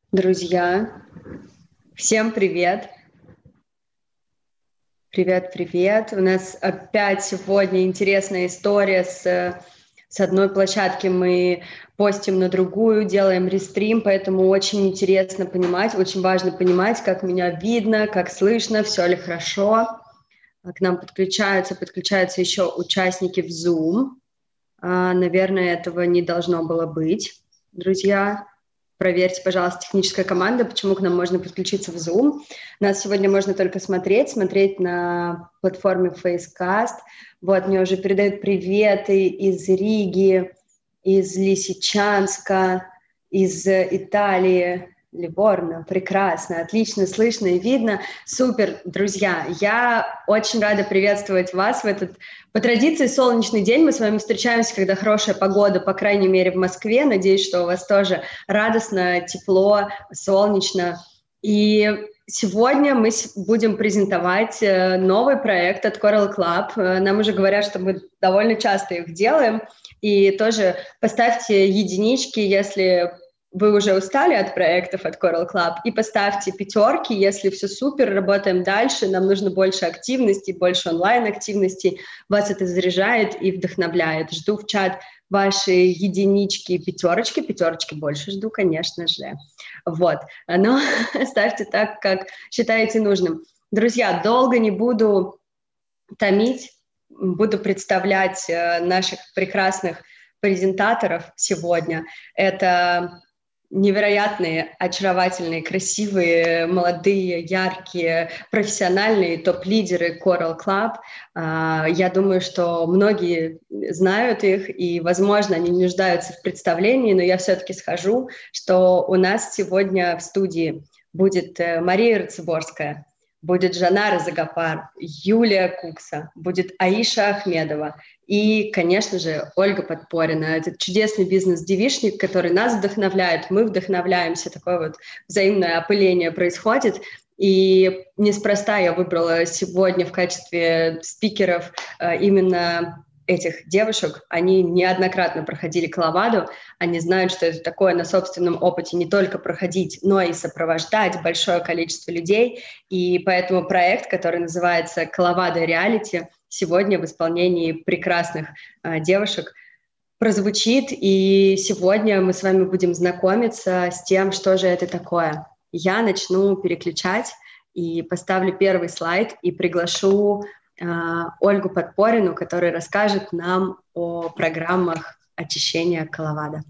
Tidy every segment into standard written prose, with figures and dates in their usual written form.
Друзья, всем привет! Привет! У нас опять сегодня интересная история с одной площадки. Мы постим на другую, делаем рестрим, поэтому очень интересно понимать, очень важно понимать, как меня видно, как слышно, все ли хорошо. К нам подключаются еще участники в Zoom. Наверное, этого не должно было быть, друзья. Проверьте, пожалуйста, техническая команда, почему к нам можно подключиться в Zoom. Нас сегодня можно только смотреть на платформе Facecast. Вот, мне уже передают приветы из Риги, из Лисичанска, из Италии, Ливорно. Прекрасно, отлично слышно и видно. Супер, друзья, я очень рада приветствовать вас в этот, по традиции, солнечный день. Мы с вами встречаемся, когда хорошая погода, по крайней мере, в Москве. Надеюсь, что у вас тоже радостно, тепло, солнечно. И сегодня мы будем презентовать новый проект от Coral Club. Нам уже говорят, что мы довольно часто их делаем. И тоже поставьте единички, если вы уже устали от проектов от Coral Club, и поставьте 5, если все супер, работаем дальше, нам нужно больше активности, больше онлайн-активности, вас это заряжает и вдохновляет. Жду в чат ваши единички и 5 больше жду, конечно же. Вот, но ставьте так, как считаете нужным. Друзья, долго не буду томить, буду представлять наших прекрасных презентаторов сегодня. Это невероятные, очаровательные, красивые, молодые, яркие, профессиональные топ-лидеры Coral Club. Я думаю, что многие знают их, и, возможно, они не нуждаются в представлении, но я все-таки скажу, что у нас сегодня в студии будет Мария Рацеборская, будет Жанара Загапар, Юлия Кукса, будет Аиша Ахмедова и, конечно же, Ольга Подпорина. Этот чудесный бизнес-девишник, который нас вдохновляет, мы вдохновляемся, такое вот взаимное опыление происходит. И неспроста я выбрала сегодня в качестве спикеров именно этих девушек. Они неоднократно проходили Коловаду, они знают, что это такое на собственном опыте не только проходить, но и сопровождать большое количество людей. И поэтому проект, который называется «Коловада Реалити», сегодня в исполнении прекрасных девушек прозвучит. И сегодня мы с вами будем знакомиться с тем, что же это такое. Я начну переключать и поставлю первый слайд и приглашу Ольгу Подпорину, которая расскажет нам о программах очищения Коловада.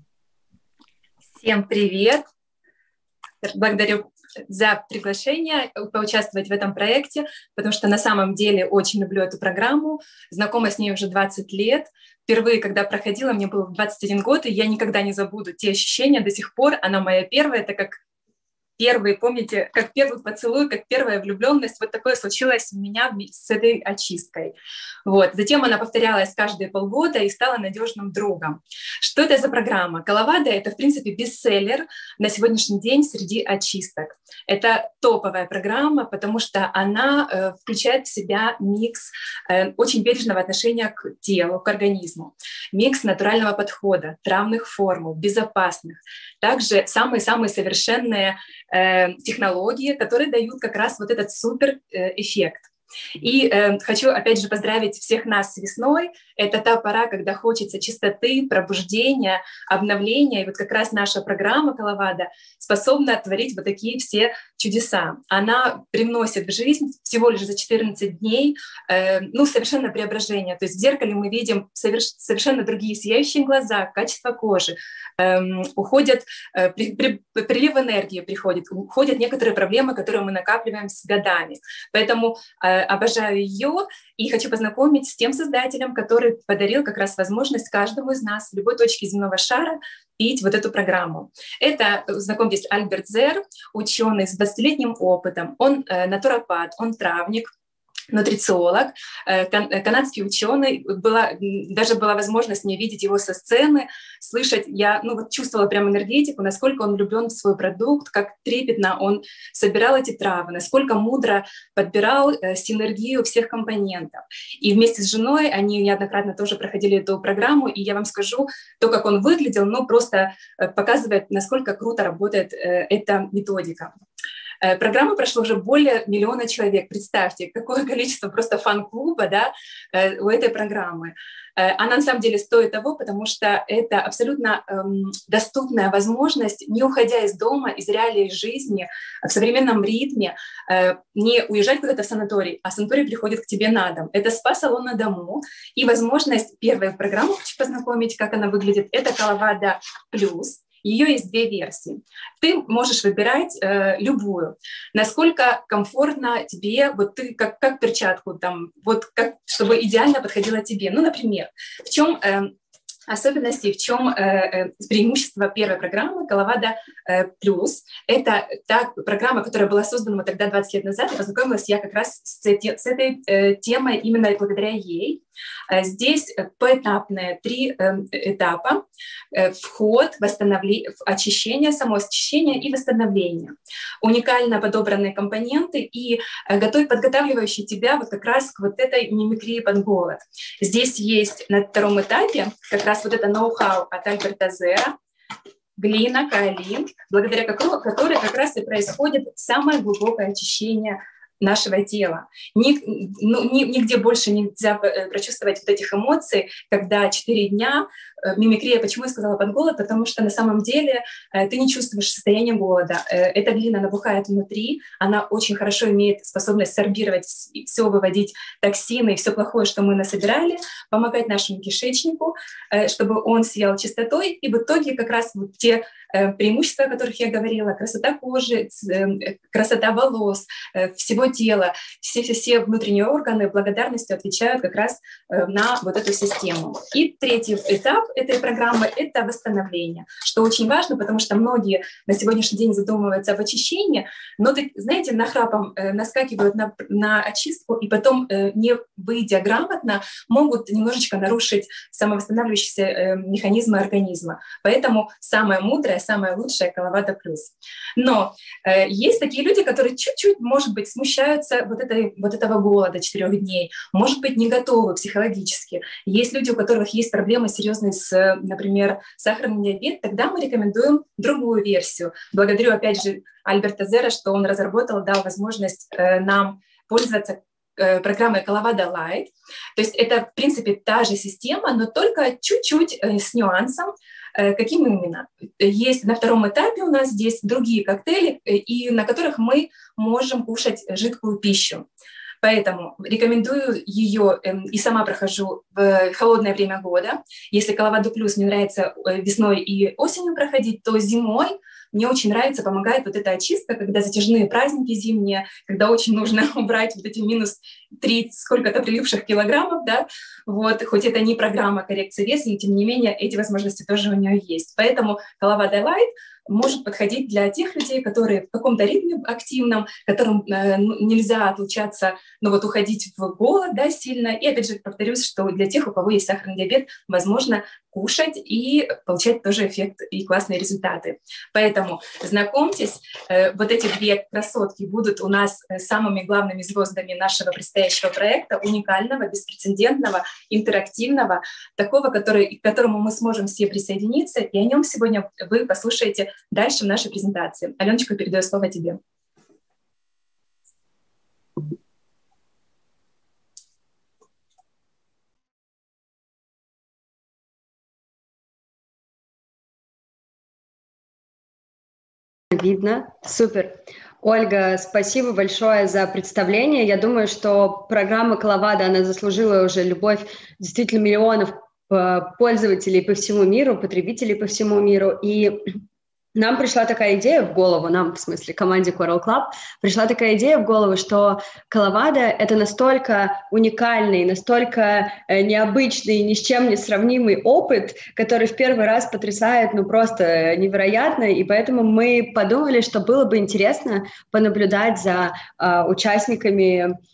Всем привет! Благодарю за приглашение поучаствовать в этом проекте, потому что на самом деле очень люблю эту программу, знакома с ней уже 20 лет. Впервые, когда проходила, мне было 21 год, и я никогда не забуду те ощущения до сих пор. Она моя первая, это как первый, помните, как первый поцелуй, как первая влюбленность. Вот такое случилось у меня с этой очисткой. Вот. Затем она повторялась каждые полгода и стала надежным другом. Что это за программа? Коловада — это, в принципе, бестселлер на сегодняшний день среди очисток. Это топовая программа, потому что она включает в себя микс очень бережного отношения к телу, к организму, микс натурального подхода, травных формул, безопасных, также самые-самые совершенные технологии, которые дают как раз вот этот супер эффект. И хочу опять же поздравить всех нас с весной. Это та пора, когда хочется чистоты, пробуждения, обновления. И вот как раз наша программа Коловада способна творить вот такие все чудеса. Она привносит в жизнь всего лишь за 14 дней совершенно преображение. То есть в зеркале мы видим совершенно другие сияющие глаза, качество кожи. Уходят прилив энергии, уходят некоторые проблемы, которые мы накапливаем с годами. Поэтому обожаю ее и хочу познакомить с тем создателем, который подарил как раз возможность каждому из нас в любой точке земного шара пить вот эту программу. Это, знакомьтесь, Альберт Зер, ученый с 20-летним опытом. Он натуропат, он травник. нутрициолог, канадский ученый. Даже была возможность мне видеть его со сцены, слышать. Я чувствовала прям энергетику, насколько он влюблен в свой продукт, как трепетно он собирал эти травы, насколько мудро подбирал синергию всех компонентов. И вместе с женой они неоднократно тоже проходили эту программу, и я вам скажу, то, как он выглядел, просто показывает, насколько круто работает эта методика. Программа прошла уже более 1 миллиона человек. Представьте, какое количество просто фан-клуба, да, у этой программы. Она на самом деле стоит того, потому что это абсолютно доступная возможность, не уходя из дома, из реалий жизни, в современном ритме, не уезжать куда-то в санаторий, а санаторий приходит к тебе на дом. Это спа-салон на дому. И возможность, первая программа, хочу познакомить, как она выглядит, это Colorado Plus. Ее есть 2 версии. Ты можешь выбирать любую. Насколько комфортно тебе, ты как перчатку, чтобы идеально подходила тебе. Например, в чем особенности, в чем преимущество первой программы Colorado Plus. Это та программа, которая была создана тогда 20 лет назад, и познакомилась я как раз с этой темой именно благодаря ей. Здесь поэтапные 3 этапа: вход, очищение, самоочищение и восстановление. Уникально подобранные компоненты и подготавливающие тебя как раз к этой мимикрии под голод. Здесь есть на 2-м этапе как раз это ноу-хау от Альберта Зера, глина, каолин, благодаря которой как раз и происходит самое глубокое очищение нашего тела. Нигде больше нельзя прочувствовать этих эмоций, когда 4 дня мимикрия. Почему я сказала под голод? Потому что на самом деле ты не чувствуешь состояние голода. Эта глина набухает внутри, она очень хорошо имеет способность сорбировать все, выводить токсины и все плохое, что мы насобирали, помогать нашему кишечнику, чтобы он сиял чистотой. И в итоге как раз те преимущества, о которых я говорила: красота кожи, красота волос, всего тела, все внутренние органы благодарностью отвечают как раз на эту систему. И 3-й этап этой программы — это восстановление, что очень важно, потому что многие на сегодняшний день задумываются об очищении, но, знаете, нахрапом наскакивают на очистку, и потом, не выйдя грамотно, могут немножечко нарушить самовосстанавливающиеся механизмы организма. Поэтому самое мудрое, самое лучшее — Colorado Plus. Но есть такие люди, которые чуть-чуть, может быть, смущаются этого голода 4 дней, может быть, не готовы психологически. Есть люди, у которых есть проблемы серьезные например, сахарный диабет. Тогда мы рекомендуем другую версию. Благодарю, опять же, Альберта Зера, что он разработал, дал возможность нам пользоваться программой Colorado Light. То есть это, в принципе, та же система, но только чуть-чуть с нюансом. Каким именно? Есть на 2-м этапе у нас здесь другие коктейли, и на которых мы можем кушать жидкую пищу. Поэтому рекомендую ее и сама прохожу в холодное время года. Если Colorado Plus мне нравится весной и осенью проходить, то зимой мне очень нравится, помогает эта очистка, когда затяжные праздники зимние, когда очень нужно убрать эти минус 3 сколько-то прилипших килограммов, да, хоть это не программа коррекции веса, и тем не менее эти возможности тоже у нее есть. Поэтому Colorado Light может подходить для тех людей, которые в каком-то ритме активном, которым нельзя отлучаться, уходить в голод, да, сильно. И опять же повторюсь, что для тех, у кого есть сахарный диабет, возможно кушать и получать тоже эффект и классные результаты. Поэтому знакомьтесь, эти 2 красотки будут у нас самыми главными звездами нашего предстоящего проекта, уникального, беспрецедентного, интерактивного, такого, к которому мы сможем все присоединиться, и о нем сегодня вы послушаете дальше в нашей презентации. Аленочка, передаю слово тебе. Видно. Супер. Ольга, спасибо большое за представление. Я думаю, что программа Colorado, она заслужила уже любовь действительно миллионов пользователей по всему миру, потребителей по всему миру. И нам пришла такая идея в голову, нам, в смысле, команде Coral Club, пришла такая идея в голову, что Colorado — это настолько уникальный, настолько необычный, ни с чем не сравнимый опыт, который в первый раз потрясает, просто невероятно, и поэтому мы подумали, что было бы интересно понаблюдать за участниками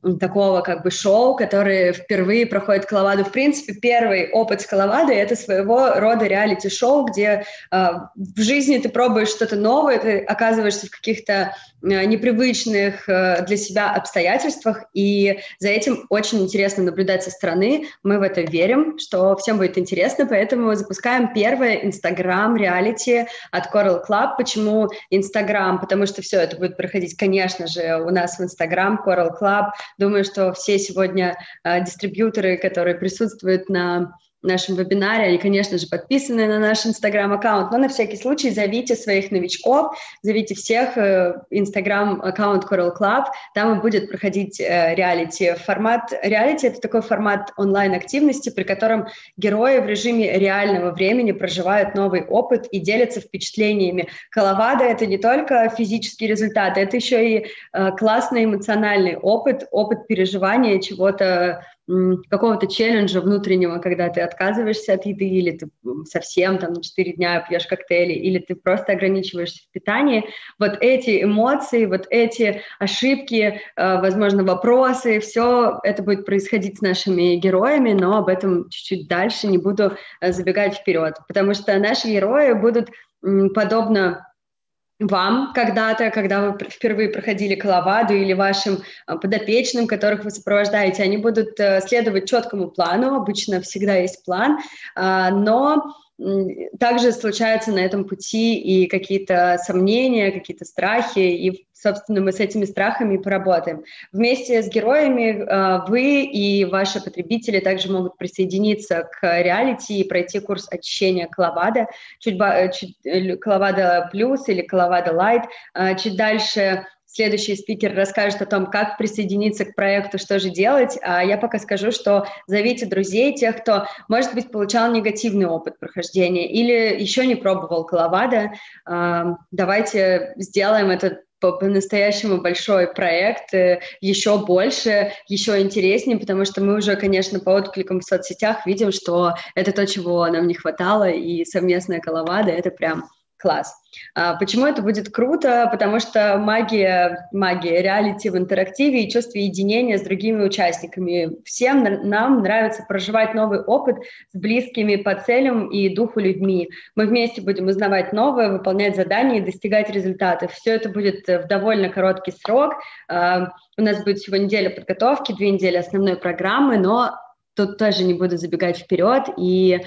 такого как бы шоу, которые впервые проходят Коловаду. В принципе, первый опыт с Коловадой — это своего рода реалити-шоу, где в жизни ты пробуешь что-то новое, ты оказываешься в каких-то непривычных для себя обстоятельствах, и за этим очень интересно наблюдать со стороны. Мы в это верим, что всем будет интересно, поэтому запускаем первое Instagram-реалити от Coral Club. Почему Instagram? Потому что все это будет проходить, конечно же, у нас в Instagram, Coral Club. Думаю, что все сегодня дистрибьюторы, которые присутствуют на нашем вебинаре, они, конечно же, подписаны на наш Инстаграм-аккаунт, но на всякий случай зовите своих новичков, зовите всех Инстаграм-аккаунт Coral Club, там и будет проходить реалити. Формат реалити — это такой формат онлайн-активности, при котором герои в режиме реального времени проживают новый опыт и делятся впечатлениями. Коловада — это не только физические результаты, это еще и классный эмоциональный опыт переживания чего-то, какого-то челленджа внутреннего, когда ты отказываешься от еды, или ты совсем там на 4 дня пьешь коктейли, или ты просто ограничиваешься в питании. Вот эти эмоции, вот эти ошибки, возможно, вопросы, все это будет происходить с нашими героями, но об этом чуть-чуть дальше, не буду забегать вперед, потому что наши герои будут подобно вам когда-то, когда вы впервые проходили Коловаду, или вашим подопечным, которых вы сопровождаете, они будут следовать четкому плану, обычно всегда есть план, но также случаются на этом пути и какие-то сомнения, какие-то страхи, и, собственно, мы с этими страхами поработаем. Вместе с героями вы и ваши потребители также могут присоединиться к реалити и пройти курс очищения Коловада, Коловада плюс или Коловада лайт. Чуть дальше следующий спикер расскажет о том, как присоединиться к проекту, что же делать. А я пока скажу, что зовите друзей, тех, кто, может быть, получал негативный опыт прохождения или еще не пробовал Коловада. Давайте сделаем этот по-настоящему большой проект, еще больше, еще интереснее, потому что мы уже, конечно, по откликам в соцсетях видим, что это то, чего нам не хватало, и совместная Коловада — это прям класс. Почему это будет круто? Потому что магия реалити в интерактиве и чувство единения с другими участниками. Всем нам нравится проживать новый опыт с близкими по целям и духу людьми. Мы вместе будем узнавать новое, выполнять задания и достигать результатов. Все это будет в довольно короткий срок. У нас будет всего неделя подготовки, 2 недели основной программы, но тут тоже не буду забегать вперед. И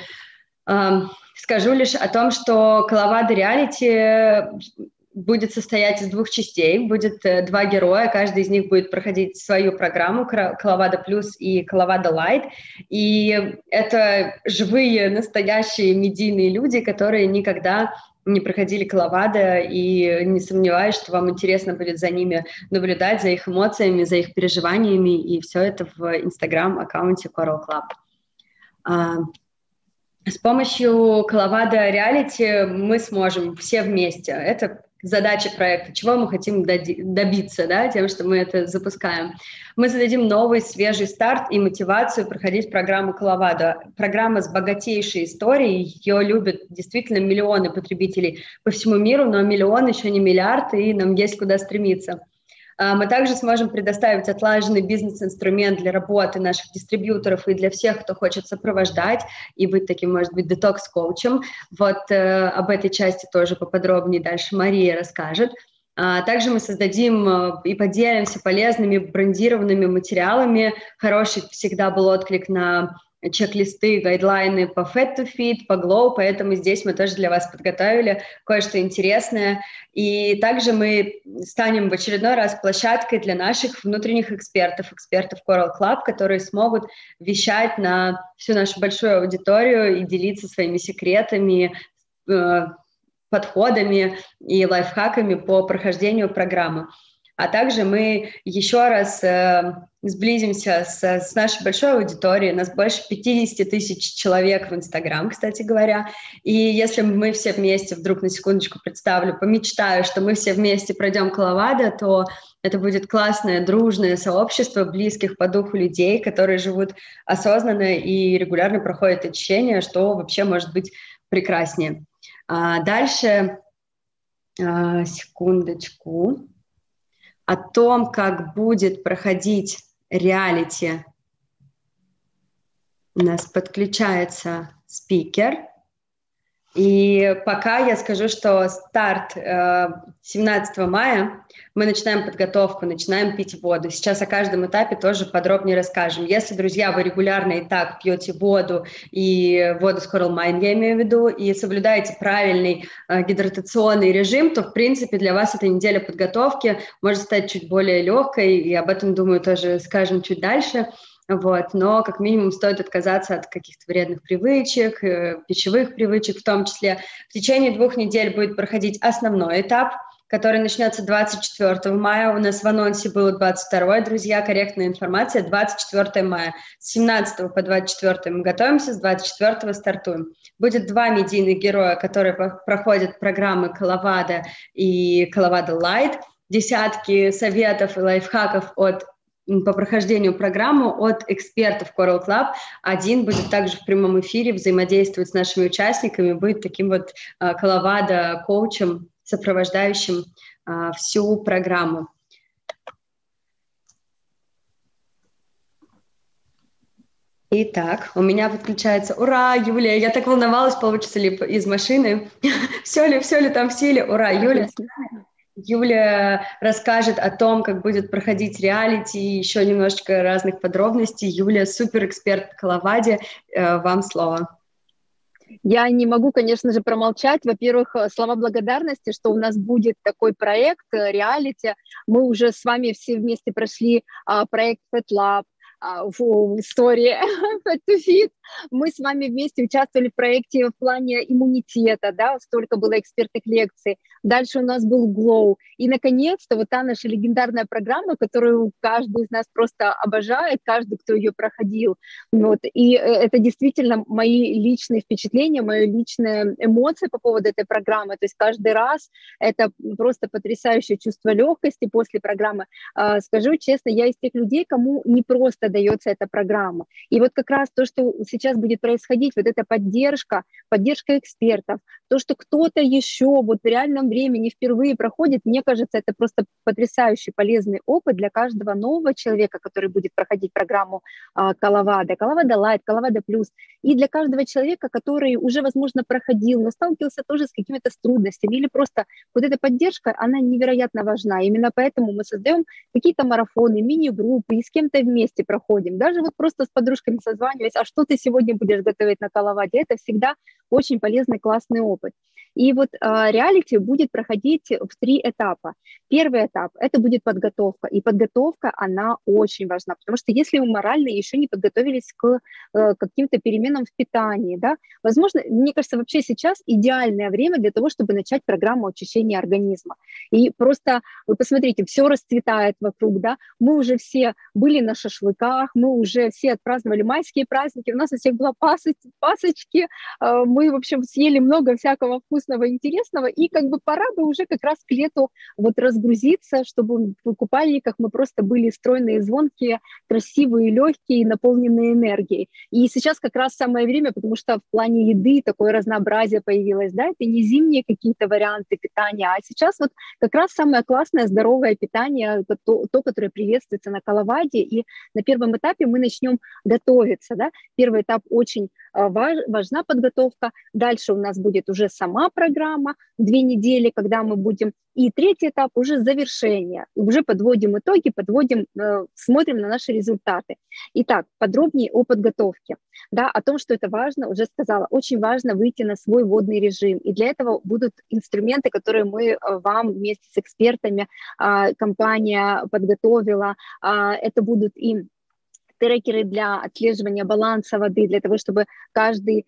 скажу лишь о том, что Коловада реалити будет состоять из 2 частей. Будет 2 героя, каждый из них будет проходить свою программу Коловада плюс и Коловада лайт. И это живые, настоящие медийные люди, которые никогда не проходили Коловада, и не сомневаюсь, что вам интересно будет за ними наблюдать, за их эмоциями, за их переживаниями, и все это в Instagram-аккаунте Coral Club. С помощью Коловада реалити мы сможем все вместе. Это задача проекта, чего мы хотим добиться, да, тем, что мы это запускаем. Мы зададим новый, свежий старт и мотивацию проходить программу Коловада. Программа с богатейшей историей, ее любят действительно миллионы потребителей по всему миру, но миллион еще не миллиард, и нам есть куда стремиться. Мы также сможем предоставить отлаженный бизнес-инструмент для работы наших дистрибьюторов и для всех, кто хочет сопровождать и быть таким, может быть, детокс-коучем. Вот об этой части тоже поподробнее дальше Мария расскажет. Также мы создадим и поделимся полезными брендированными материалами. Хороший всегда был отклик на чек-листы, гайдлайны по Fat to Fit, по Glow, поэтому здесь мы тоже для вас подготовили кое-что интересное. И также мы станем в очередной раз площадкой для наших внутренних экспертов Coral Club, которые смогут вещать на всю нашу большую аудиторию и делиться своими секретами, подходами и лайфхаками по прохождению программы. А также мы еще раз сблизимся с нашей большой аудиторией. У нас больше 50 тысяч человек в Инстаграм, кстати говоря. И если мы все вместе, вдруг на секундочку представлю, помечтаю, что мы все вместе пройдем Коловада, то это будет классное, дружное сообщество близких по духу людей, которые живут осознанно и регулярно проходят очищение, что вообще может быть прекраснее. Дальше, секундочку. О том, как будет проходить реалити. У нас подключается спикер. И пока я скажу, что старт 17 мая, мы начинаем подготовку, начинаем пить воду. Сейчас о каждом этапе тоже подробнее расскажем. Если, друзья, вы регулярно и так пьете воду, и воду с Coral Mine, я имею в виду, и соблюдаете правильный гидратационный режим, то, в принципе, для вас эта неделя подготовки может стать чуть более легкой, и об этом, думаю, тоже скажем чуть дальше. Вот, но как минимум стоит отказаться от каких-то вредных привычек, пищевых привычек в том числе. В течение 2 недель будет проходить основной этап, который начнется 24 мая. У нас в анонсе было 22, друзья, корректная информация, 24 мая. С 17 по 24 мы готовимся, с 24 стартуем. Будет 2 медийных героя, которые проходят программы Коловадо и Коловадо Лайт. Десятки советов и лайфхаков по прохождению программы от экспертов Coral Club. Один будет также в прямом эфире взаимодействовать с нашими участниками, будет таким вот Коловадо-коучем, сопровождающим всю программу. Итак, у меня подключается... Ура, Юлия! Я так волновалась, получится ли из машины. Все ли там в силе? Ура, Юлия! Юля расскажет о том, как будет проходить реалити, еще немножечко разных подробностей. Юля суперэксперт в Коловаде. Вам слово. Я не могу, конечно же, промолчать. Во-первых, слова благодарности, что у нас будет такой проект реалити. Мы уже с вами все вместе прошли проект FatLab, в истории Fat to Fit. Мы с вами вместе участвовали в проекте в плане иммунитета, да, столько было экспертных лекций. Дальше у нас был Glow. И, наконец-то, вот та наша легендарная программа, которую каждый из нас просто обожает, каждый, кто ее проходил. Вот. И это действительно мои личные впечатления, мои личные эмоции по поводу этой программы. То есть каждый раз это просто потрясающее чувство легкости после программы. Скажу честно, я из тех людей, кому не просто дается эта программа. И вот как раз то, что сейчас будет происходить, вот эта поддержка экспертов, то, что кто-то еще вот в реальном времени впервые проходит, мне кажется, это просто потрясающий полезный опыт для каждого нового человека, который будет проходить программу Коловадо Лайт, Коловадо Плюс, и для каждого человека, который уже, возможно, проходил, но сталкивался тоже с какими-то трудностями, или просто вот эта поддержка, она невероятно важна. Именно поэтому мы создаем какие-то марафоны, мини-группы, и с кем-то вместе проходим. Даже вот просто с подружками созваниваясь, а что ты сегодня будешь готовить на Коловаде, это всегда очень полезный, классный опыт. И вот реалити будет проходить в 3 этапа. Первый этап – это будет подготовка. И подготовка, она очень важна, потому что если мы морально еще не подготовились к каким-то переменам в питании, да, возможно, мне кажется, вообще сейчас идеальное время для того, чтобы начать программу очищения организма. И просто, вы посмотрите, все расцветает вокруг, да, мы уже все были на шашлыках, мы уже все отпраздновали майские праздники, у нас у всех была пасочки, мы, в общем, съели много всякого вкусного, интересного, и как бы пора бы уже как раз к лету вот разгрузиться, чтобы в купальниках мы просто были стройные, звонкие, красивые, легкие, наполненные энергией. И сейчас как раз самое время, потому что в плане еды такое разнообразие появилось, да, это не зимние какие-то варианты питания, а сейчас вот как раз самое классное, здоровое питание, то, которое приветствуется на Коловаде, и на первом этапе мы начнем готовиться, да. Первый этап очень важна подготовка, дальше у нас будет уже сама программа, 2 недели, когда мы будем, и третий этап уже завершение, уже подводим итоги, смотрим на наши результаты. Итак, подробнее о подготовке, да, о том, что это важно, уже сказала, очень важно выйти на свой водный режим, и для этого будут инструменты, которые мы вам вместе с экспертами, компания подготовила, это будут и трекеры для отслеживания баланса воды, для того, чтобы каждый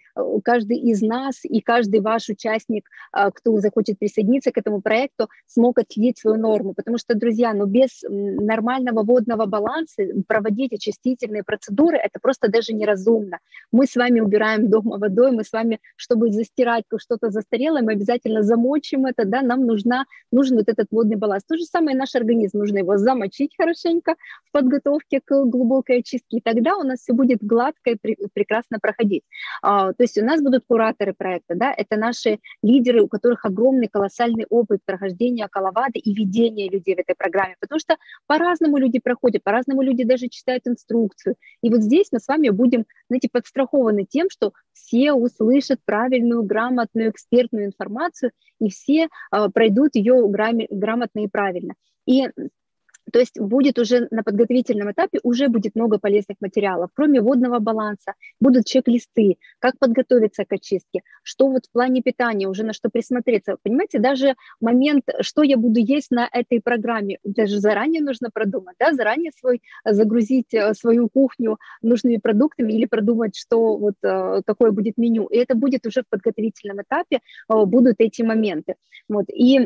из нас и каждый ваш участник, кто захочет присоединиться к этому проекту, смог отследить свою норму. Потому что, друзья, без нормального водного баланса проводить очистительные процедуры, это просто даже неразумно. Мы с вами убираем дома водой, мы с вами, чтобы застирать что-то застарелое, мы обязательно замочим это, да, нам нужен вот этот водный баланс. То же самое наш организм, нужно его замочить хорошенько в подготовке к глубокой очистке, повестки, и тогда у нас все будет гладко и прекрасно проходить. То есть у нас будут кураторы проекта, да, это наши лидеры, у которых огромный, колоссальный опыт прохождения Калавады и ведения людей в этой программе, потому что по-разному люди проходят, по-разному люди даже читают инструкцию. И вот здесь мы с вами будем, знаете, подстрахованы тем, что все услышат правильную, грамотную, экспертную информацию, и все пройдут ее грамотно и правильно. И то есть будет уже на подготовительном этапе уже будет много полезных материалов. Кроме водного баланса будут чек-листы, как подготовиться к очистке, что вот в плане питания, уже на что присмотреться. Понимаете, даже момент, что я буду есть на этой программе, даже заранее нужно продумать, да, заранее загрузить свою кухню нужными продуктами или продумать, что вот какое будет меню. И это будет уже в подготовительном этапе, будут эти моменты. Вот. И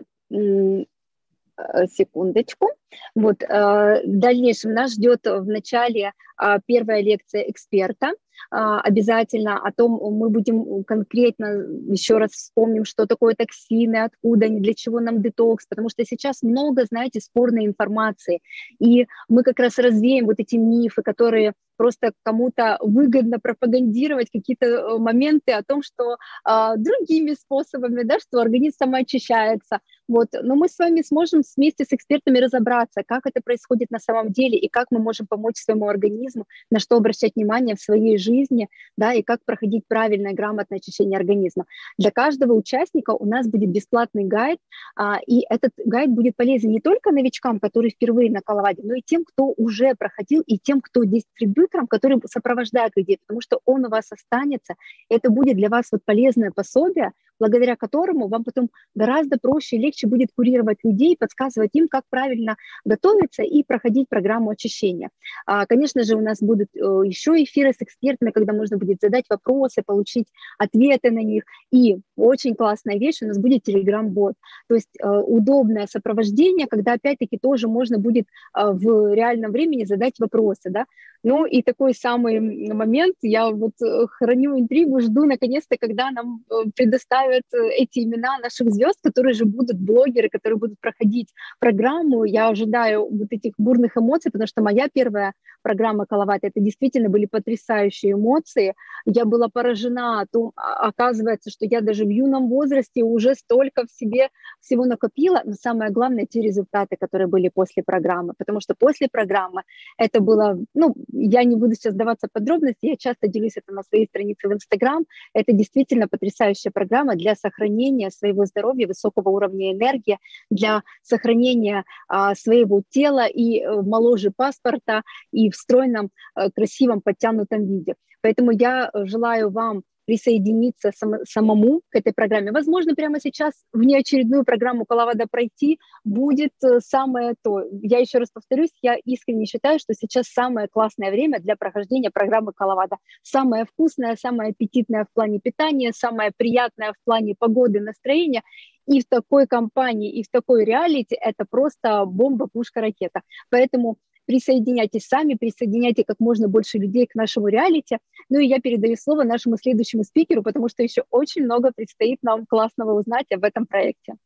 секундочку. Вот, в дальнейшем нас ждет в начале первая лекция эксперта. Обязательно о том мы будем конкретно еще раз вспомним, что такое токсины, откуда они, для чего нам детокс, потому что сейчас много, знаете, спорной информации, и мы как раз развеем вот эти мифы, которые просто кому-то выгодно пропагандировать какие-то моменты о том, что другими способами, да, что организм самоочищается. Вот. Но мы с вами сможем вместе с экспертами разобраться, как это происходит на самом деле и как мы можем помочь своему организму, на что обращать внимание в своей жизни, да, и как проходить правильное, грамотное очищение организма. Для каждого участника у нас будет бесплатный гайд, и этот гайд будет полезен не только новичкам, которые впервые на Калаваде, но и тем, кто уже проходил, и тем, кто дистрибьютором, который сопровождает людей, потому что он у вас останется. Это будет для вас вот полезное пособие, благодаря которому вам потом гораздо проще и легче будет курировать людей, подсказывать им, как правильно готовиться и проходить программу очищения. Конечно же, у нас будут еще эфиры с экспертами, когда можно будет задать вопросы, получить ответы на них. И очень классная вещь, у нас будет Telegram-бот. То есть удобное сопровождение, когда опять-таки тоже можно будет в реальном времени задать вопросы. Да? Ну и такой самый момент, я вот храню интригу, жду наконец-то, когда нам предоставят эти имена наших звезд, которые же будут блогеры, которые будут проходить программу. Я ожидаю вот этих бурных эмоций, потому что моя первая программа Калавада, это действительно были потрясающие эмоции. Я была поражена, оказывается, что я даже в юном возрасте уже столько в себе всего накопила, но самое главное, те результаты, которые были после программы, потому что после программы это было, ну, я не буду сейчас сдаваться в подробности, я часто делюсь это на своей странице в Инстаграм, это действительно потрясающая программа для сохранения своего здоровья, высокого уровня энергии, для сохранения своего тела и моложе паспорта, и в стройном, красивом, подтянутом виде. Поэтому я желаю вам присоединиться самому к этой программе. Возможно, прямо сейчас внеочередную программу Калавада пройти будет самое то. Я еще раз повторюсь, я искренне считаю, что сейчас самое классное время для прохождения программы Калавада. Самое вкусное, самое аппетитное в плане питания, самое приятное в плане погоды, настроения. И в такой компании, и в такой реалити это просто бомба, пушка, ракета. Поэтому присоединяйтесь сами, присоединяйте как можно больше людей к нашему реалити. Ну и я передаю слово нашему следующему спикеру, потому что еще очень много предстоит нам классного узнать об этом проекте.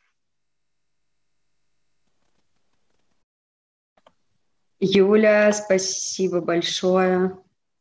Юля, спасибо большое.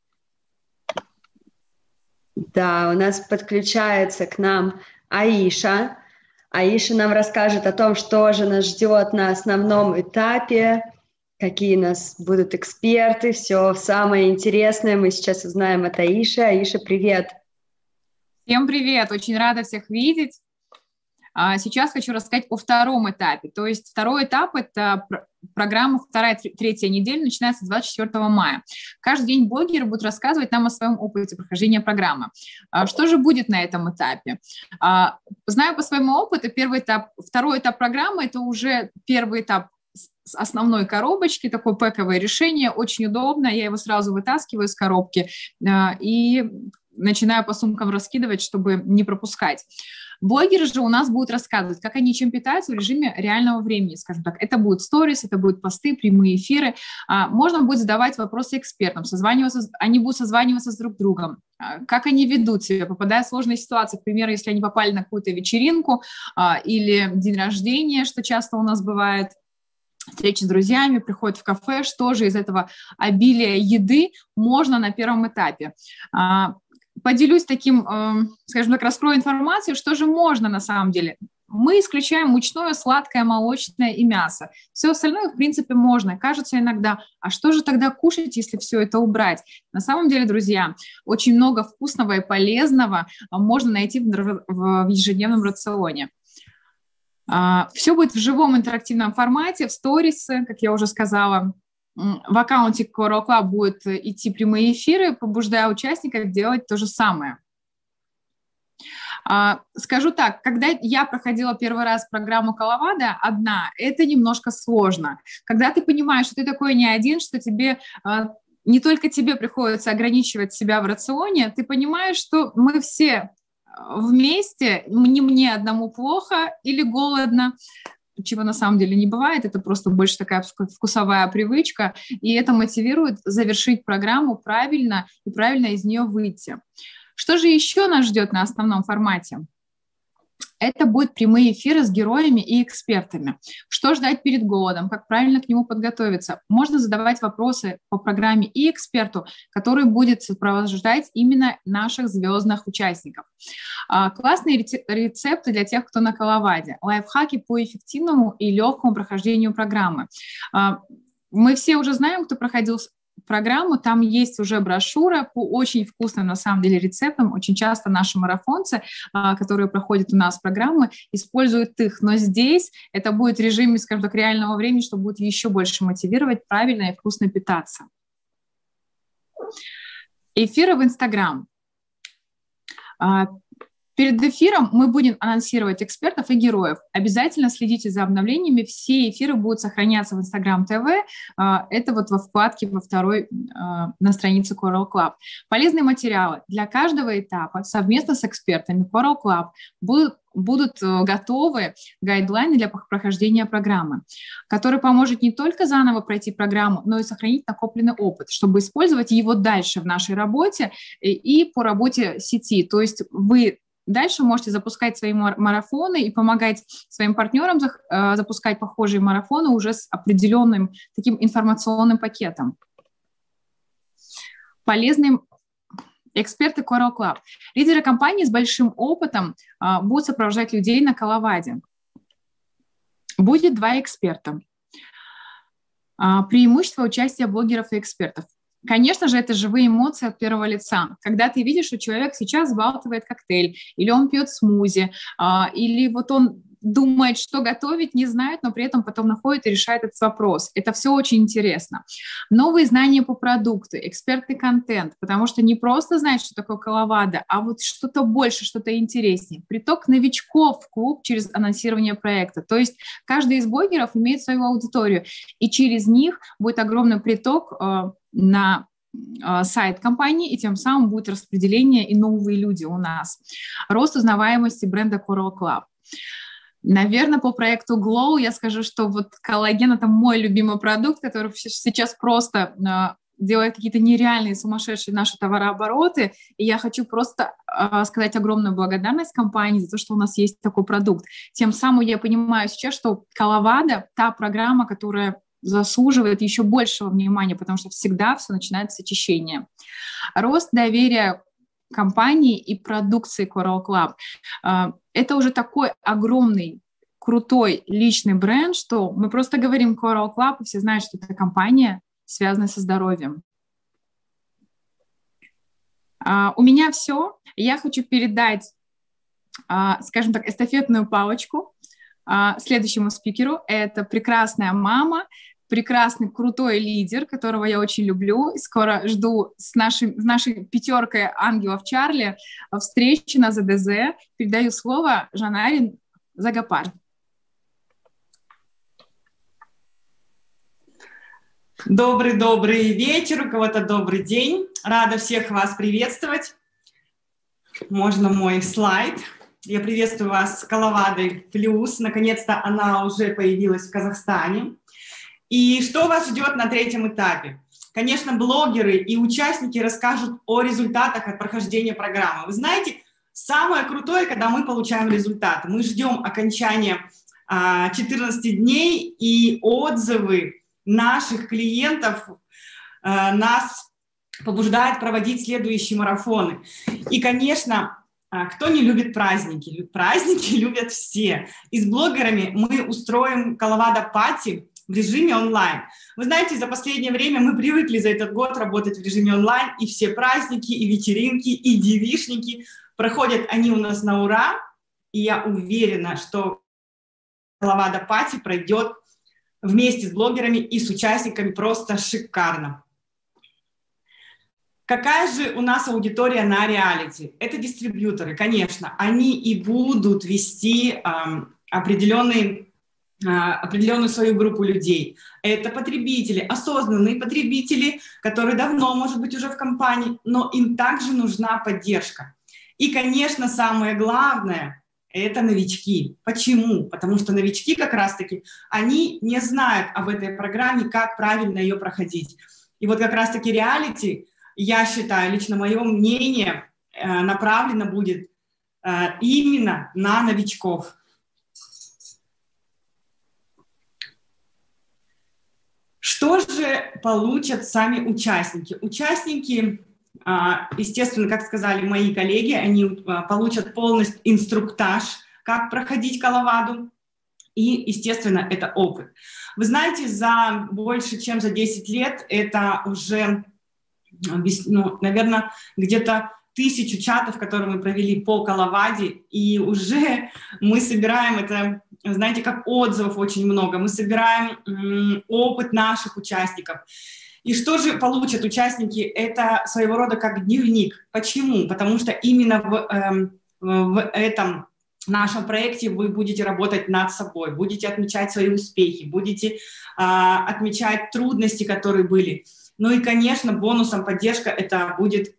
Да, у нас подключается к нам Аиша. Аиша нам расскажет о том, что же нас ждет на основном этапе, какие у нас будут эксперты, все самое интересное мы сейчас узнаем от Аиши. Аиша, привет! Всем привет! Очень рада всех видеть. Сейчас хочу рассказать о втором этапе. То есть второй этап – это программа вторая-третья неделя, начинается с 24 мая. Каждый день блогеры будут рассказывать нам о своем опыте прохождения программы. Что же будет на этом этапе? Знаю по своему опыту, второй этап программы – это уже первый этап с основной коробочки, такое пэковое решение, очень удобно, я его сразу вытаскиваю из коробки и начинаю по сумкам раскидывать, чтобы не пропускать. Блогеры же у нас будут рассказывать, как они чем питаются в режиме реального времени, скажем так. Это будут сторис, это будут посты, прямые эфиры. Можно будет задавать вопросы экспертам, они будут созваниваться с друг другом, как они ведут себя, попадая в сложные ситуации. К примеру, если они попали на какую-то вечеринку или день рождения, что часто у нас бывает, встречи с друзьями, приходят в кафе, что же из этого обилия еды можно на первом этапе. Поделюсь таким, скажем так, раскрою информацию, что же можно на самом деле. Мы исключаем мучное, сладкое, молочное и мясо. Все остальное, в принципе, можно. Кажется иногда, а что же тогда кушать, если все это убрать? На самом деле, друзья, очень много вкусного и полезного можно найти в ежедневном рационе. Все будет в живом интерактивном формате, в сторисе, как я уже сказала. В аккаунте Coral Club будут идти прямые эфиры, побуждая участников делать то же самое. Скажу так, когда я проходила первый раз программу Коловада одна, это немножко сложно. Когда ты понимаешь, что ты такой не один, что тебе не только тебе приходится ограничивать себя в рационе, ты понимаешь, что мы все вместе, не мне одному плохо или голодно, чего на самом деле не бывает, это просто больше такая вкусовая привычка, и это мотивирует завершить программу правильно и правильно из нее выйти. Что же еще нас ждет на основном формате? Это будут прямые эфиры с героями и экспертами. Что ждать перед голодом, как правильно к нему подготовиться. Можно задавать вопросы по программе и эксперту, который будет сопровождать именно наших звездных участников. Классные рецепты для тех, кто на Коловаде. Лайфхаки по эффективному и легкому прохождению программы. Мы все уже знаем, кто проходил программу, там есть уже брошюра по очень вкусным, на самом деле, рецептам. Очень часто наши марафонцы, которые проходят у нас программы, используют их. Но здесь это будет в режиме, скажем так, реального времени, что будет еще больше мотивировать правильно и вкусно питаться. Эфиры в Инстаграм. Перед эфиром мы будем анонсировать экспертов и героев. Обязательно следите за обновлениями. Все эфиры будут сохраняться в Instagram TV. Это вот во вкладке во второй на странице Coral Club. Полезные материалы для каждого этапа совместно с экспертами Coral Club будут готовы гайдлайны для прохождения программы, который поможет не только заново пройти программу, но и сохранить накопленный опыт, чтобы использовать его дальше в нашей работе и по работе сети. То есть вы дальше можете запускать свои марафоны и помогать своим партнерам запускать похожие марафоны уже с определенным таким информационным пакетом. Полезные эксперты Coral Club. Лидеры компании с большим опытом будут сопровождать людей на Коловаде. Будет 2 эксперта. Преимущество участия блогеров и экспертов. Конечно же, это живые эмоции от первого лица. Когда ты видишь, что человек сейчас взбалтывает коктейль, или он пьет смузи, или вот он думает, что готовить, не знает, но при этом потом находит и решает этот вопрос. Это все очень интересно. Новые знания по продукту, экспертный контент, потому что не просто знать, что такое Коловада, а вот что-то больше, что-то интереснее. Приток новичков в клуб через анонсирование проекта. То есть каждый из блогеров имеет свою аудиторию, и через них будет огромный приток на сайт компании, и тем самым будет распределение и новые люди у нас. Рост узнаваемости бренда Coral Club. Наверное, по проекту Glow я скажу, что вот коллаген – это мой любимый продукт, который сейчас просто делает какие-то нереальные, сумасшедшие наши товарообороты, и я хочу просто сказать огромную благодарность компании за то, что у нас есть такой продукт. Тем самым я понимаю сейчас, что Коловада – та программа, которая заслуживает еще большего внимания, потому что всегда все начинается с очищения. Рост доверия компании и продукции Coral Club. Это уже такой огромный, крутой личный бренд, что мы просто говорим Coral Club, и все знают, что это компания, связанная со здоровьем. У меня все. Я хочу передать, скажем так, эстафетную палочку следующему спикеру. Это прекрасная мама, прекрасный, крутой лидер, которого я очень люблю. И скоро жду с нашей пятеркой ангелов Чарли встречи на ЗДЗ. Передаю слово Жанаре Загапар. Добрый вечер, у кого-то добрый день. Рада всех вас приветствовать. Можно мой слайд. Я приветствую вас с Коловадой Плюс. Наконец-то она уже появилась в Казахстане. И что вас ждет на 3-м этапе? Конечно, блогеры и участники расскажут о результатах от прохождения программы. Вы знаете, самое крутое, когда мы получаем результаты. Мы ждем окончания 14 дней, и отзывы наших клиентов нас побуждают проводить следующие марафоны. И, конечно, кто не любит праздники? Праздники любят все. И с блогерами мы устроим Коловада-пати в режиме онлайн. Вы знаете, за последнее время мы привыкли за этот год работать в режиме онлайн, и все праздники, и вечеринки, и девичники проходят они у нас на ура, и я уверена, что Коловада-пати пройдет вместе с блогерами и с участниками просто шикарно. Какая же у нас аудитория на реалити? Это дистрибьюторы, конечно. Они и будут вести определенную свою группу людей. Это потребители, осознанные потребители, которые давно, может быть, уже в компании, но им также нужна поддержка. И, конечно, самое главное – это новички. Почему? Потому что новички как раз-таки, они не знают об этой программе, как правильно ее проходить. И вот как раз-таки реалити, я считаю, лично мое мнение, направлено будет именно на новичков. Что же получат сами участники? Участники, естественно, как сказали мои коллеги, они получат полностью инструктаж, как проходить Коловаду, и, естественно, это опыт. Вы знаете, за больше чем за 10 лет это уже, наверное, где-то 1000 чатов, которые мы провели по Коловаде, и уже мы собираем это, знаете, как отзывов очень много, мы собираем опыт наших участников. И что же получат участники? Это своего рода как дневник. Почему? Потому что именно в этом нашем проекте вы будете работать над собой, будете отмечать свои успехи, будете отмечать трудности, которые были. Ну и, конечно, бонусом поддержка это будет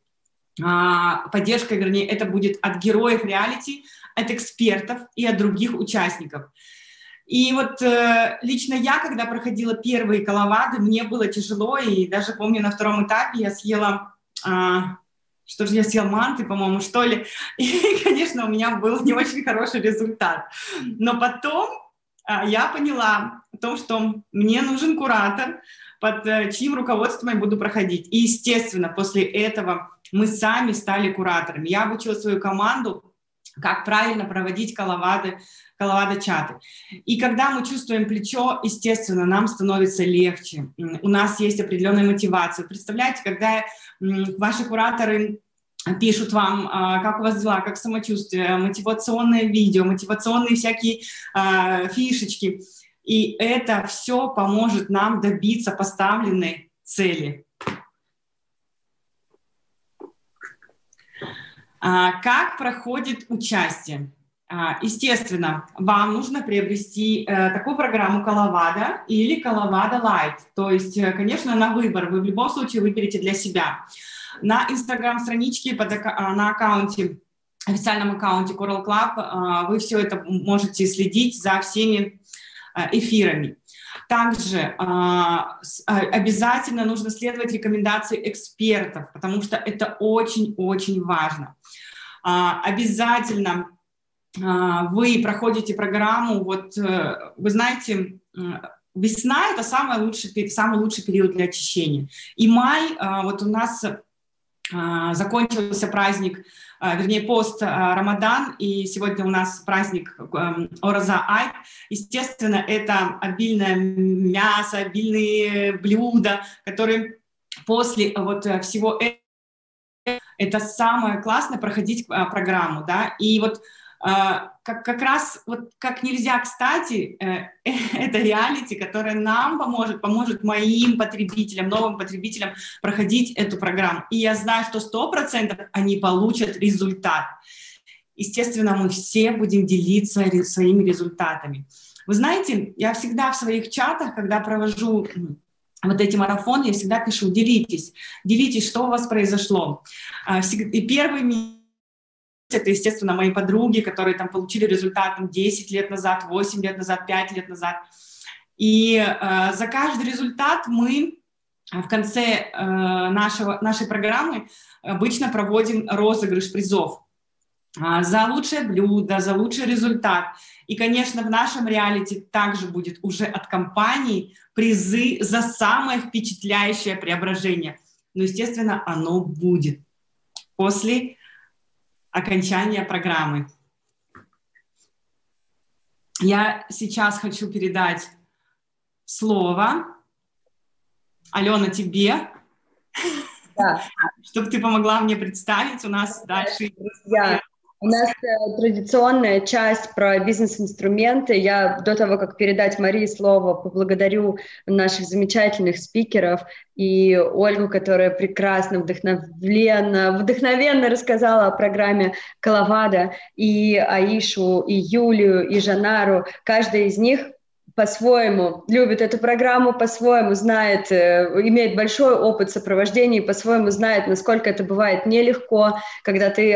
это будет от героев реалити, от экспертов и от других участников. И вот лично я, когда проходила первые Коловады, мне было тяжело, и даже помню, на втором этапе я съела, я съела манты, по-моему, что ли, и, конечно, у меня был не очень хороший результат. Но потом я поняла о том, что мне нужен куратор, под чьим руководством я буду проходить. И, естественно, после этого мы сами стали кураторами. Я обучила свою команду, как правильно проводить Коловада-чаты. И когда мы чувствуем плечо, естественно, нам становится легче. У нас есть определенная мотивация. Представляете, когда ваши кураторы пишут вам, как у вас дела, как самочувствие, мотивационные видео, мотивационные всякие фишечки. И это все поможет нам добиться поставленной цели. Как проходит участие? Естественно, вам нужно приобрести такую программу Коловада или Коловада Lite. То есть, конечно, на выбор. Вы в любом случае выберете для себя. На Instagram-страничке, на аккаунте, официальном аккаунте Coral Club вы все это можете следить за всеми эфирами. Также обязательно нужно следовать рекомендации экспертов, потому что это очень-очень важно. Обязательно вы проходите программу, вот вы знаете, весна – это самый лучший период для очищения. И май, вот у нас закончился праздник, вернее, пост Рамадан, и сегодня у нас праздник Ораза Айт. Естественно, это обильное мясо, обильные блюда, которые после вот всего этого, это самое классное проходить программу, да, и вот как раз вот как нельзя кстати, это реалити, которое нам поможет моим потребителям, новым потребителям проходить эту программу. И я знаю, что 100% они получат результат. Естественно, мы все будем делиться своими результатами. Вы знаете, я всегда в своих чатах, когда провожу вот эти марафоны, я всегда пишу: делитесь, что у вас произошло. И первыми это, естественно, мои подруги, которые там получили результат 10 лет назад, 8 лет назад, 5 лет назад. И за каждый результат мы в конце нашей программы обычно проводим розыгрыш призов. за лучшее блюдо, за лучший результат. И, конечно, в нашем реалити также будет уже от компаний призы за самое впечатляющее преображение. Но, естественно, оно будет после окончания программы. Я сейчас хочу передать слово, Алена, тебе, Да. чтобы ты помогла мне представить. У нас дальше... Друзья, у нас традиционная часть про бизнес-инструменты. Я до того, как передать Марии слово, поблагодарю наших замечательных спикеров и Ольгу, которая прекрасно, вдохновенно рассказала о программе Коловадо, и Аишу, и Юлию, и Жанару. Каждая из них по-своему любит эту программу, по-своему знает, имеет большой опыт сопровождения, по-своему знает, насколько это бывает нелегко, когда ты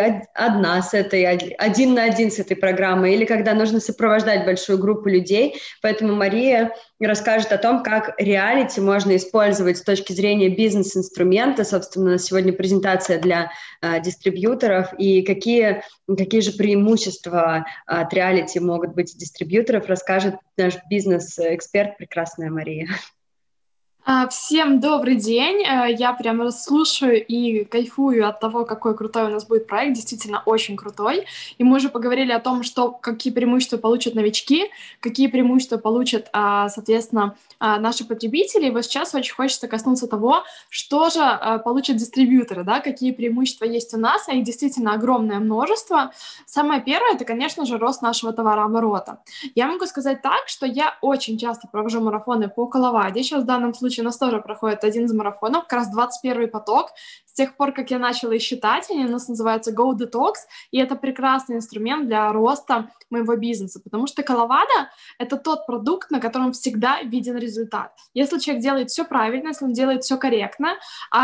один на один с этой программой, или когда нужно сопровождать большую группу людей. Поэтому Мария расскажет о том, как реалити можно использовать с точки зрения бизнес-инструмента. Собственно, у нас сегодня презентация для дистрибьюторов, и какие же преимущества от реалити могут быть у дистрибьюторов, расскажет наш бизнес-эксперт, прекрасная Мария. Всем добрый день. Я прямо слушаю и кайфую от того, какой крутой у нас будет проект. Действительно очень крутой. И мы уже поговорили о том, какие преимущества получат новички, какие преимущества получат, соответственно, наши потребители. И вот сейчас очень хочется коснуться того, что же получат дистрибьюторы, да, какие преимущества есть у нас, а их действительно огромное множество. Самое первое — это, конечно же, рост нашего товарооборота. Я могу сказать так, что я очень часто провожу марафоны по Коловаде. Сейчас в данном случае у нас тоже проходит один из марафонов, как раз 21-й поток. С тех пор, как я начала их считать, они у нас называются Go Detox, и это прекрасный инструмент для роста моего бизнеса, потому что Коловадо — это тот продукт, на котором всегда виден результат. Если человек делает все правильно, если он делает все корректно,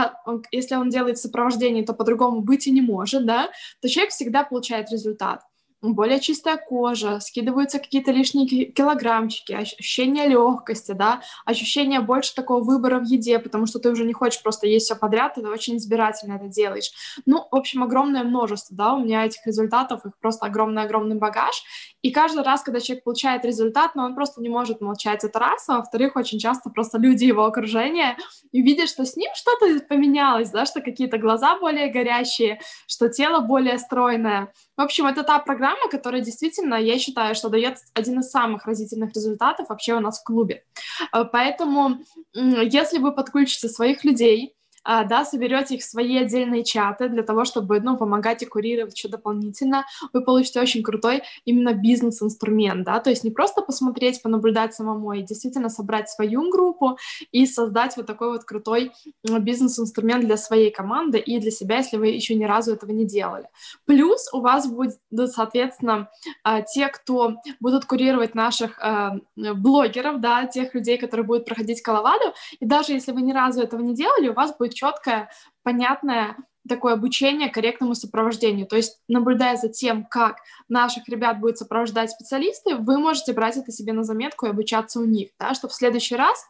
если он делает сопровождение, то по-другому быть и не может, да, то человек всегда получает результат. Более чистая кожа, скидываются какие-то лишние килограммчики, ощущение легкости, да, ощущение больше такого выбора в еде, потому что ты уже не хочешь просто есть все подряд, ты очень избирательно это делаешь. Ну, в общем, огромное множество, да, у меня этих результатов, их просто огромный-огромный багаж, и каждый раз, когда человек получает результат, он просто не может молчать, это раз, а во-вторых, очень часто просто люди его окружения видят, что с ним что-то поменялось, да, что какие-то глаза более горящие, что тело более стройное. В общем, это та программа, которая действительно, я считаю, что дает один из самых разительных результатов вообще у нас в клубе. Поэтому, если вы подключите своих людей, да, соберете их в свои отдельные чаты для того, чтобы, помогать и курировать еще дополнительно, вы получите очень крутой именно бизнес-инструмент, да, то есть не просто посмотреть, понаблюдать самому, и действительно собрать свою группу и создать вот такой вот крутой бизнес-инструмент для своей команды и для себя, если вы еще ни разу этого не делали. Плюс у вас будут, соответственно, те, кто будут курировать наших блогеров, да, тех людей, которые будут проходить Коловаду, и даже если вы ни разу этого не делали, у вас будет четкое, понятное такое обучение корректному сопровождению. То есть, наблюдая за тем, как наших ребят будет сопровождать специалисты, вы можете брать это себе на заметку и обучаться у них, да, чтобы в следующий раз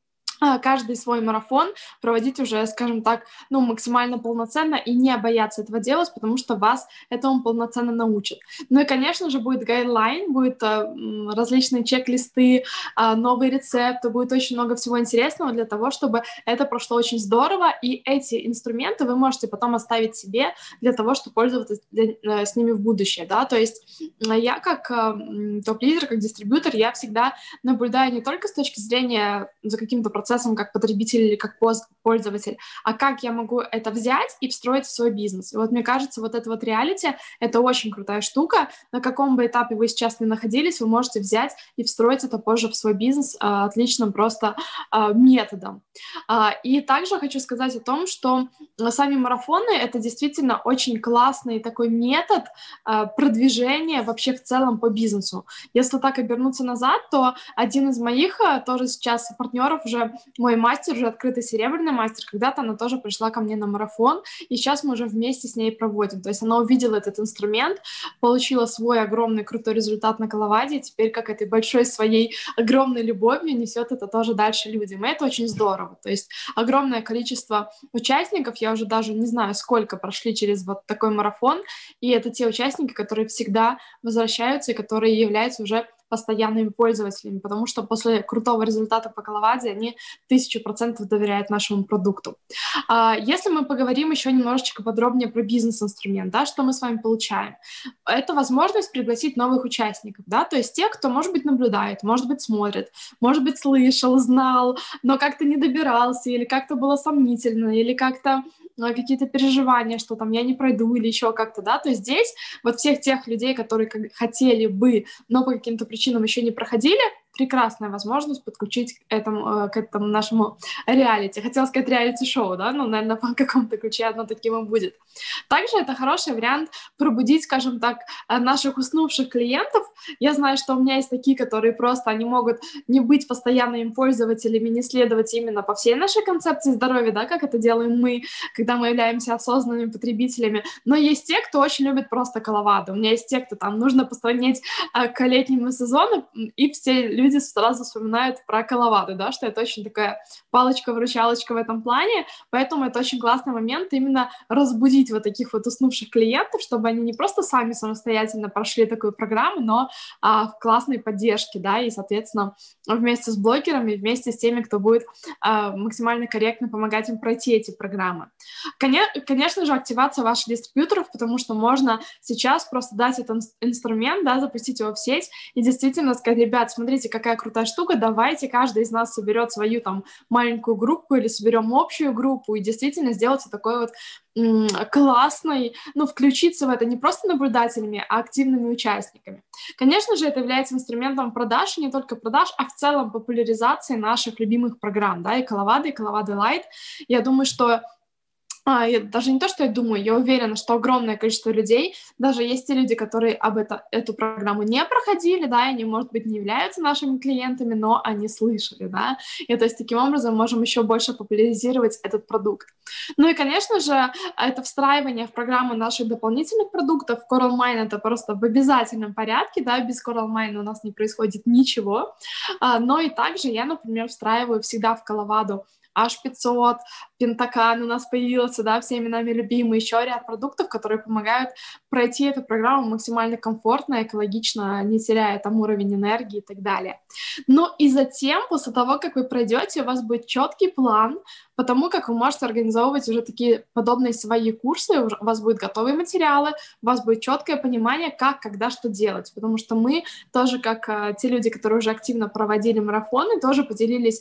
каждый свой марафон проводить уже, скажем так, максимально полноценно и не бояться этого делать, потому что вас этому полноценно научат. Ну и, конечно же, будет гайдлайн, будет различные чек-листы, новые рецепты, будет очень много всего интересного для того, чтобы это прошло очень здорово, и эти инструменты вы можете потом оставить себе для того, чтобы пользоваться с ними в будущее, да, то есть я как топ-лидер, как дистрибьютор, я всегда наблюдаю не только с точки зрения за каким-то процессом, как потребитель или как пользователь, а как я могу это взять и встроить в свой бизнес. И вот мне кажется, вот это вот реалити — это очень крутая штука. На каком бы этапе вы сейчас ни находились, вы можете взять и встроить это позже в свой бизнес отличным просто методом. И также хочу сказать о том, что сами марафоны — это действительно очень классный такой метод продвижения вообще в целом по бизнесу. Если так обернуться назад, то один из моих тоже сейчас партнеров уже мой мастер, уже открытый серебряный мастер, когда-то она тоже пришла ко мне на марафон, и сейчас мы уже вместе с ней проводим. То есть она увидела этот инструмент, получила свой огромный крутой результат на Коловаде, и теперь как этой большой своей огромной любовью несет это тоже дальше людям. И это очень здорово. То есть огромное количество участников, я уже даже не знаю, сколько прошли через вот такой марафон, и это те участники, которые всегда возвращаются и которые являются уже постоянными пользователями, потому что после крутого результата по Коловаде они 1000% доверяют нашему продукту. Если мы поговорим еще немножечко подробнее про бизнес-инструмент, да, что мы с вами получаем? Это возможность пригласить новых участников, да, то есть те, кто, может быть, наблюдает, может быть, смотрит, может быть, слышал, знал, но как-то не добирался, или как-то было сомнительно, или как-то какие-то переживания, что там я не пройду или еще как-то, да, то есть здесь вот всех тех людей, которые хотели бы, но по каким-то причинам еще не проходили, прекрасная возможность подключить к этому нашему реалити. Хотела сказать реалити-шоу, да, но, наверное, по какому-то ключе одно таким и будет. Также это хороший вариант пробудить, скажем так, наших уснувших клиентов. Я знаю, что у меня есть такие, которые просто, они могут не быть постоянными пользователями, не следовать именно по всей нашей концепции здоровья, да, как это делаем мы, когда мы являемся осознанными потребителями. Но есть те, кто очень любит просто Коловаду. У меня есть те, кто там нужно постранить к летнему сезону, и все люди сразу вспоминают про Коловаду, да, что это очень такая палочка-выручалочка в этом плане, поэтому это очень классный момент именно разбудить вот таких вот уснувших клиентов, чтобы они не просто сами самостоятельно прошли такую программу, но в классной поддержке, да, и, соответственно, вместе с блогерами, вместе с теми, кто будет максимально корректно помогать им пройти эти программы. Конечно же, активация ваших дистрибьюторов, потому что можно сейчас просто дать этот инструмент, да, запустить его в сеть и действительно сказать: ребят, смотрите, какая крутая штука, давайте каждый из нас соберет свою там маленькую группу или соберем общую группу и действительно сделать такой вот классной, включиться в это не просто наблюдателями, а активными участниками. Конечно же, это является инструментом продаж, и не только продаж, а в целом популяризации наших любимых программ, да, и Коловады Light. Я думаю, что даже не то, что я думаю, я уверена, что огромное количество людей, даже есть те люди, которые эту программу не проходили, да, и они, может быть, не являются нашими клиентами, но они слышали, да, и то есть таким образом можем еще больше популяризировать этот продукт. Ну и, конечно же, это встраивание в программу наших дополнительных продуктов. CoralMine — это просто в обязательном порядке, да, без CoralMine у нас не происходит ничего, но и также я, например, встраиваю всегда в Коловаду H500, Пентакан у нас появился, да, всеми нами любимый, еще ряд продуктов, которые помогают пройти эту программу максимально комфортно, экологично, не теряя там уровень энергии и так далее. Ну и затем, после того, как вы пройдете, у вас будет четкий план по тому, как вы можете организовывать уже такие подобные свои курсы, у вас будут готовые материалы, у вас будет четкое понимание, как, когда, что делать, потому что мы тоже, как те люди, которые уже активно проводили марафоны, тоже поделились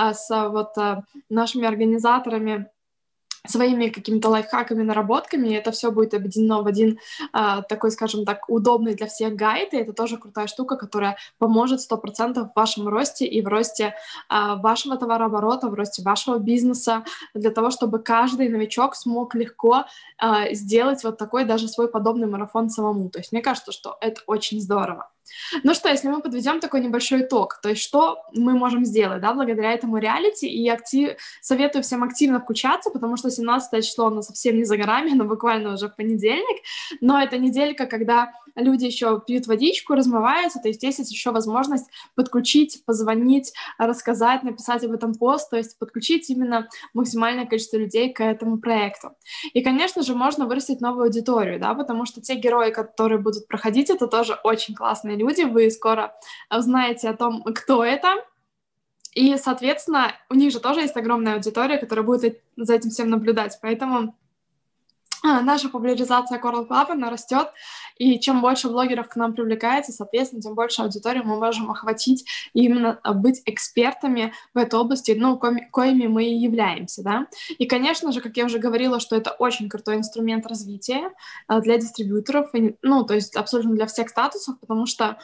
с нашими организаторами своими какими-то лайфхаками, наработками, и это все будет объединено в один такой, скажем так, удобный для всех гайд, и это тоже крутая штука, которая поможет 100% в вашем росте и в росте вашего товарооборота, в росте вашего бизнеса, для того, чтобы каждый новичок смог легко сделать вот такой даже свой подобный марафон самому. То есть мне кажется, что это очень здорово. Ну что, если мы подведем такой небольшой итог, то есть что мы можем сделать, да, благодаря этому реалити, и советую всем активно включаться, потому что 17 число, оно совсем не за горами, оно буквально уже в понедельник, но это неделька, когда люди еще пьют водичку, размываются, то есть есть еще возможность подключить, позвонить, рассказать, написать об этом пост, то есть подключить именно максимальное количество людей к этому проекту. И, конечно же, можно вырастить новую аудиторию, да, потому что те герои, которые будут проходить, это тоже очень классные люди, вы скоро узнаете о том, кто это, и, соответственно, у них же тоже есть огромная аудитория, которая будет за этим всем наблюдать, поэтому наша популяризация Coral Club, она растет, и чем больше блогеров к нам привлекается, соответственно, тем больше аудитории мы можем охватить и именно быть экспертами в этой области, коими мы и являемся, да. И, конечно же, как я уже говорила, что это очень крутой инструмент развития для дистрибьюторов, то есть абсолютно для всех статусов, потому что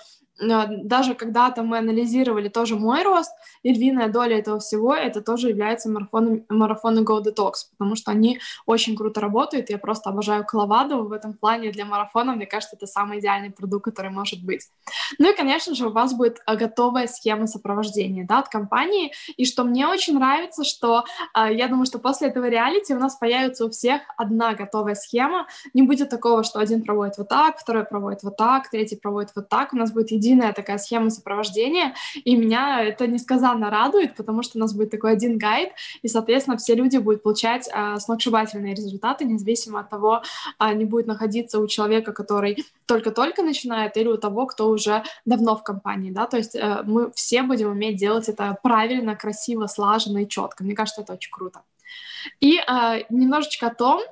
даже когда-то мы анализировали тоже мой рост, и львиная доля этого всего, это тоже является марафоны Go Detox, потому что они очень круто работают, я просто обожаю Коловаду в этом плане для марафона, мне кажется, это самый идеальный продукт, который может быть. Ну и, конечно же, у вас будет готовая схема сопровождения, да, от компании, и что мне очень нравится, что я думаю, что после этого реалити у нас появится у всех одна готовая схема, не будет такого, что один проводит вот так, второй проводит вот так, третий проводит вот так, у нас будет единая такая схема сопровождения, и меня это несказанно радует, потому что у нас будет такой один гайд, и, соответственно, все люди будут получать сногсшибательные результаты, независимо от того, не будет находиться у человека, который только-только начинает, или у того, кто уже давно в компании, да, то есть мы все будем уметь делать это правильно, красиво, слаженно и четко. Мне кажется, это очень круто. И немножечко о том,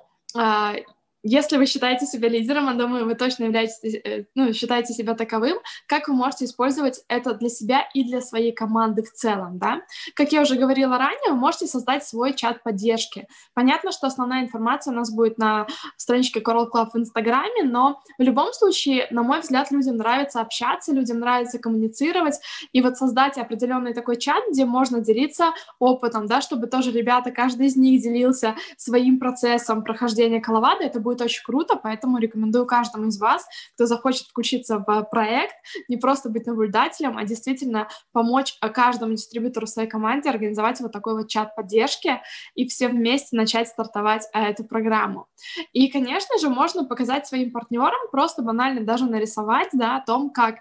если вы считаете себя лидером, а думаю, вы точно считаете себя таковым, как вы можете использовать это для себя и для своей команды в целом, да? Как я уже говорила ранее, вы можете создать свой чат поддержки. Понятно, что основная информация у нас будет на страничке Coral Club в Инстаграме, но в любом случае, на мой взгляд, людям нравится общаться, людям нравится коммуницировать, и вот создать определенный такой чат, где можно делиться опытом, да, чтобы тоже ребята, каждый из них делился своим процессом прохождения Коловады, это будет очень круто, поэтому рекомендую каждому из вас, кто захочет включиться в проект, не просто быть наблюдателем, а действительно помочь каждому дистрибьютору в своей команде организовать вот такой вот чат поддержки и все вместе начать стартовать эту программу. И, конечно же, можно показать своим партнерам, просто банально даже нарисовать, да, о том, как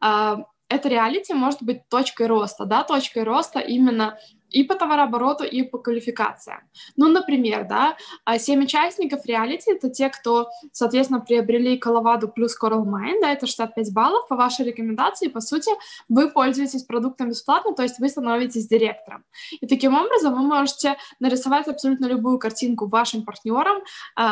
это реалити может быть точкой роста, да, точкой роста именно и по товарообороту, и по квалификациям. Ну, например, да, 7 участников реалити — это те, кто, соответственно, приобрели Коловаду плюс Coral Mine, да, это 65 баллов, по вашей рекомендации, по сути, вы пользуетесь продуктом бесплатно, то есть вы становитесь директором. И таким образом вы можете нарисовать абсолютно любую картинку вашим партнерам.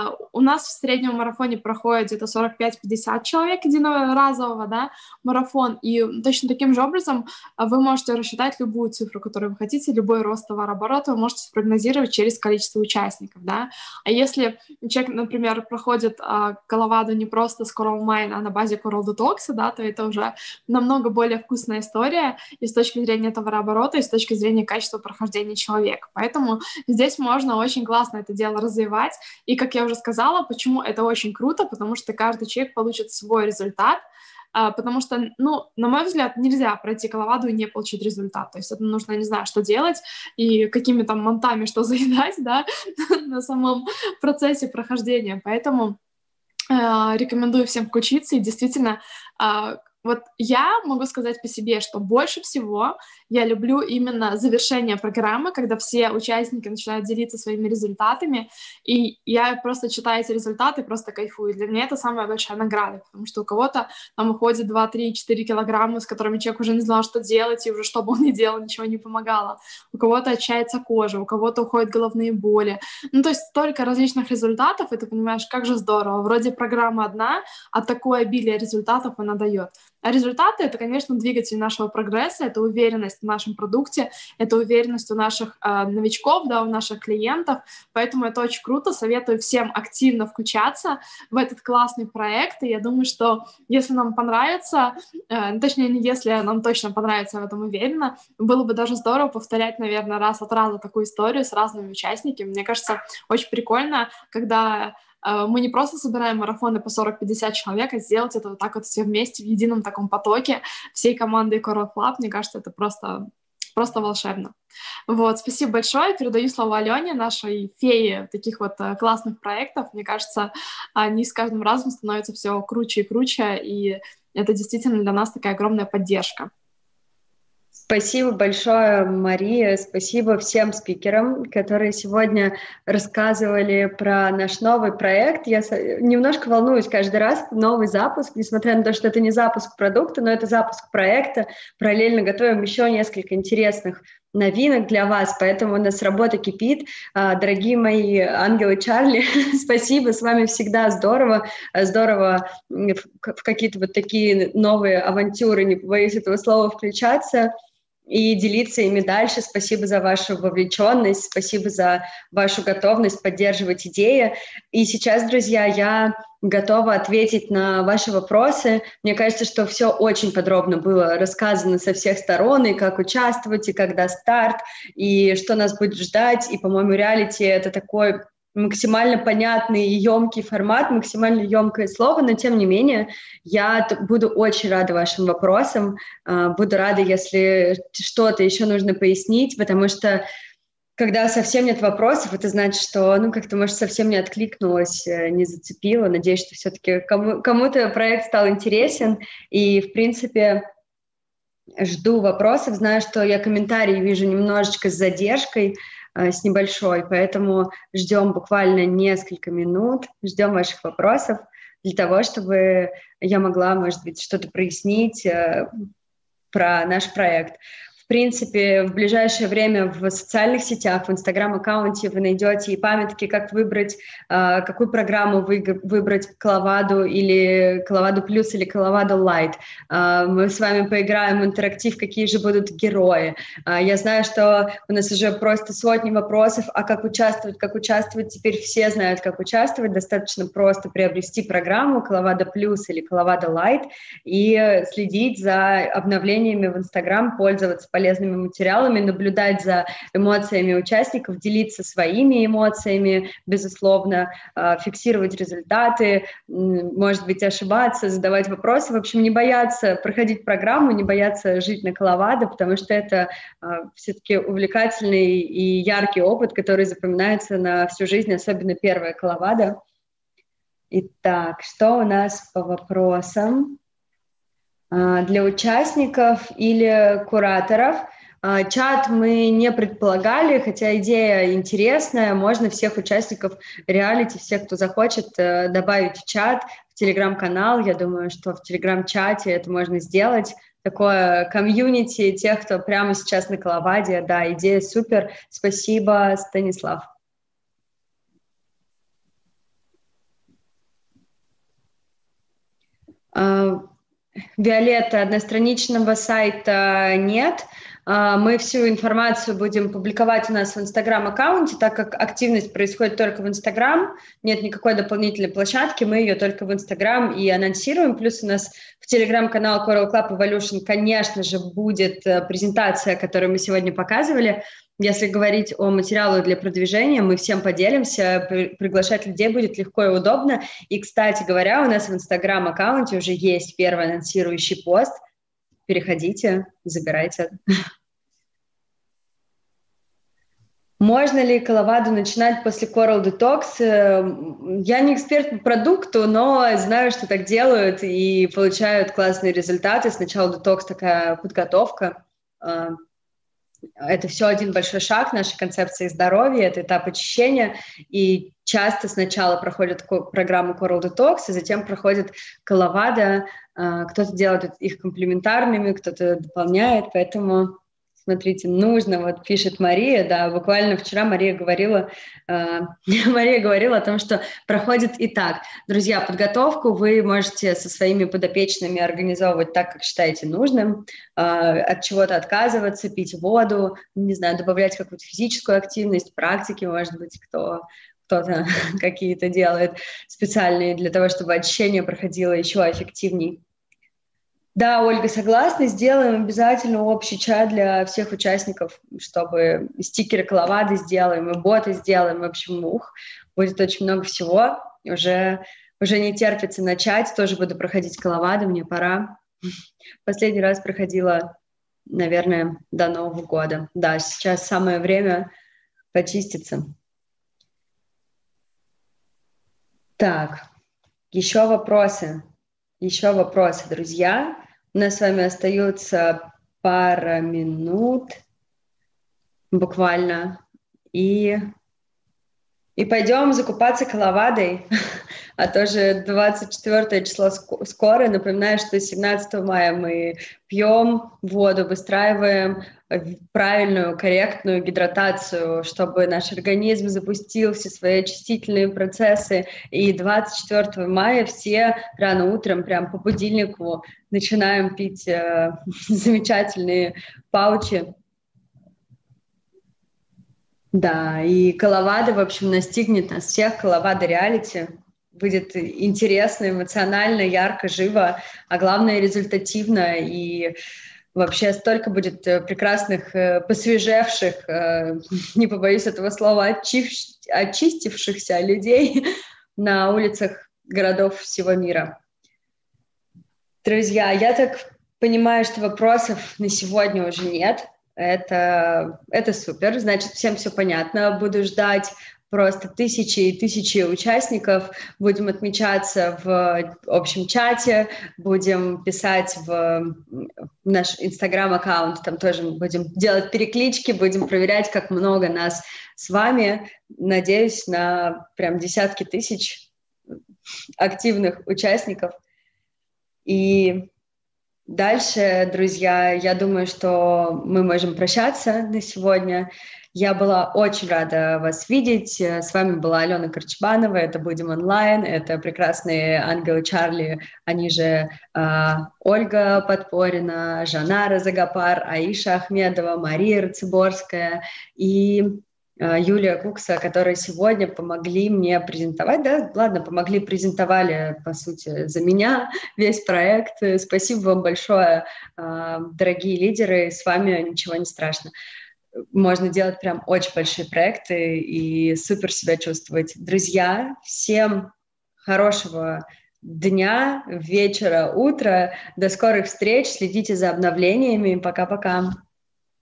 У нас в среднем марафоне проходит где-то 45-50 человек единоразового, да, марафон, и точно таким же образом вы можете рассчитать любую цифру, которую вы хотите, любой рост товарооборота вы можете спрогнозировать через количество участников, да. А если человек, например, проходит Коловаду не просто с Coral Mine, а на базе Coral Detox, да, то это уже намного более вкусная история и с точки зрения товарооборота, и с точки зрения качества прохождения человека. Поэтому здесь можно очень классно это дело развивать. И, как я уже сказала, почему это очень круто, потому что каждый человек получит свой результат, потому что, ну, на мой взгляд, нельзя пройти Коловаду и не получить результат. То есть это нужно, не знаю, что делать и какими там монтами что заедать, да, на самом процессе прохождения. Поэтому рекомендую всем включиться и действительно... Вот я могу сказать по себе, что больше всего я люблю именно завершение программы, когда все участники начинают делиться своими результатами, и я просто читаю эти результаты, просто кайфую. Для меня это самая большая награда, потому что у кого-то там уходит 2, 3, 4 килограмма, с которыми человек уже не знал, что делать, и уже что бы он ни делал, ничего не помогало. У кого-то отчается кожа, у кого-то уходят головные боли. Ну, то есть столько различных результатов, и ты понимаешь, как же здорово. Вроде программа одна, а такое обилие результатов она дает. А результаты — это, конечно, двигатель нашего прогресса, это уверенность в нашем продукте, это уверенность у наших новичков, да, у наших клиентов, поэтому это очень круто, советую всем активно включаться в этот классный проект, и я думаю, что если нам понравится, точнее, не если, нам точно понравится, я в этом уверена, было бы даже здорово повторять, наверное, раз от раза такую историю с разными участниками. Мне кажется, очень прикольно, когда... мы не просто собираем марафоны по 40-50 человек, а сделать это вот так вот все вместе в едином таком потоке всей командой Coral Club. Мне кажется, это просто волшебно. Вот, спасибо большое. Передаю слово Алене, нашей фее таких вот классных проектов. Мне кажется, они с каждым разом становятся все круче и круче, и это действительно для нас такая огромная поддержка. Спасибо большое, Мария, спасибо всем спикерам, которые сегодня рассказывали про наш новый проект. Я немножко волнуюсь каждый раз, новый запуск, несмотря на то, что это не запуск продукта, но это запуск проекта. Параллельно готовим еще несколько интересных новинок для вас, поэтому у нас работа кипит. Дорогие мои ангелы Чарли, спасибо, с вами всегда здорово в какие-то вот такие новые авантюры, не побоюсь этого слова, включаться. и делиться ими дальше. Спасибо за вашу вовлеченность, спасибо за вашу готовность поддерживать идеи. И сейчас, друзья, я готова ответить на ваши вопросы. Мне кажется, что все очень подробно было рассказано со всех сторон, и как участвовать, и когда старт, и что нас будет ждать. И, по-моему, реалити — это такой максимально понятный и емкий формат, максимально емкое слово, но тем не менее я буду очень рада вашим вопросам, буду рада, если что-то еще нужно пояснить, потому что когда совсем нет вопросов, это значит, что, как-то, может, совсем не откликнулось, не зацепило. Надеюсь, что все-таки кому-то проект стал интересен, и, в принципе, жду вопросов. Знаю, что я комментарии вижу немножечко с задержкой, с небольшой, поэтому ждем буквально несколько минут, ждем ваших вопросов для того, чтобы я могла, может быть, что-то прояснить про наш проект. В принципе, в ближайшее время в социальных сетях, в Инстаграм-аккаунте вы найдете и памятки, как выбрать, какую программу выбрать, Коловаду или Коловаду плюс или Коловаду лайт. Мы с вами поиграем в интерактив, какие же будут герои. Я знаю, что у нас уже просто сотни вопросов, а как участвовать, теперь все знают, как участвовать. Достаточно просто приобрести программу Коловада плюс или Коловада лайт и следить за обновлениями в Инстаграм, пользоваться полезными материалами, наблюдать за эмоциями участников, делиться своими эмоциями, безусловно, фиксировать результаты, может быть, ошибаться, задавать вопросы. В общем, не бояться проходить программу, не бояться жить на Коловадо, потому что это все-таки увлекательный и яркий опыт, который запоминается на всю жизнь, особенно первая Коловадо. Итак, что у нас по вопросам? Для участников или кураторов. Чат мы не предполагали, хотя идея интересная. Можно всех участников реалити, всех, кто захочет, добавить в чат, в телеграм-канал. Я думаю, что в телеграм-чате это можно сделать. Такое комьюнити тех, кто прямо сейчас на Коловаде. Да, идея супер. Спасибо, Станислав. Виолетта, одностраничного сайта нет. Мы всю информацию будем публиковать у нас в Инстаграм-аккаунте, так как активность происходит только в Инстаграм, нет никакой дополнительной площадки, мы ее только в Инстаграм и анонсируем. Плюс у нас в Телеграм-канал Coral Club Evolution, конечно же, будет презентация, которую мы сегодня показывали. Если говорить о материале для продвижения, мы всем поделимся, приглашать людей будет легко и удобно. И, кстати говоря, у нас в Инстаграм-аккаунте уже есть первый анонсирующий пост. Переходите, забирайте. Можно ли Коловаду начинать после Coral Detox? Я не эксперт по продукту, но знаю, что так делают и получают классные результаты. Сначала детокс, такая подготовка. Это все один большой шаг нашей концепции здоровья, это этап очищения, и часто сначала проходят программу Coral Detox, и затем проходит Коловада, кто-то делает их комплементарными, кто-то дополняет, поэтому, смотрите, нужно, вот пишет Мария, да, буквально вчера Мария говорила о том, что проходит и так. Друзья, подготовку вы можете со своими подопечными организовывать так, как считаете нужным, от чего-то отказываться, пить воду, не знаю, добавлять какую-то физическую активность, практики, может быть, кто-то какие-то делает специальные для того, чтобы очищение проходило еще эффективней. Да, Ольга, согласна, сделаем обязательно общий чат для всех участников, чтобы стикеры Коловады сделаем, и боты сделаем, в общем, будет очень много всего, уже не терпится начать, тоже буду проходить Коловаду, мне пора. Последний раз проходила, наверное, до Нового года. Да, сейчас самое время почиститься. Так, еще вопросы, друзья. У нас с вами остается пара минут буквально, и И пойдем закупаться коловадой, а тоже 24 число скоро. Напоминаю, что 17 мая мы пьем воду, выстраиваем правильную, корректную гидратацию, чтобы наш организм запустил все свои очистительные процессы. И 24 мая все рано утром, прям по будильнику, начинаем пить замечательные паучи. Да, и коловада, в общем, настигнет нас всех, коловада реалити. Будет интересно, эмоционально, ярко, живо, а главное, результативно. И вообще столько будет прекрасных, посвежевших, не побоюсь этого слова, очистившихся людей на улицах городов всего мира. Друзья, я так понимаю, что вопросов на сегодня уже нет. Это супер, значит, всем все понятно. Буду ждать просто тысячи и тысячи участников. Будем отмечаться в общем чате, будем писать в наш Инстаграм-аккаунт, там тоже будем делать переклички, будем проверять, как много нас с вами. Надеюсь на прям десятки тысяч активных участников. И дальше, друзья, я думаю, что мы можем прощаться на сегодня. Я была очень рада вас видеть. С вами была Алена Корчбанова. Это «Будем онлайн». Это прекрасные ангелы Чарли, они же Ольга Подпорина, Жанара Загапар, Аиша Ахмедова, Мария Рацеборская и Юлия Кукса, которые сегодня помогли мне презентовать, да, ладно, презентовали, по сути, за меня весь проект. Спасибо вам большое, дорогие лидеры, с вами ничего не страшно. Можно делать прям очень большие проекты и супер себя чувствовать. Друзья, всем хорошего дня, вечера, утра. До скорых встреч. Следите за обновлениями. Пока-пока.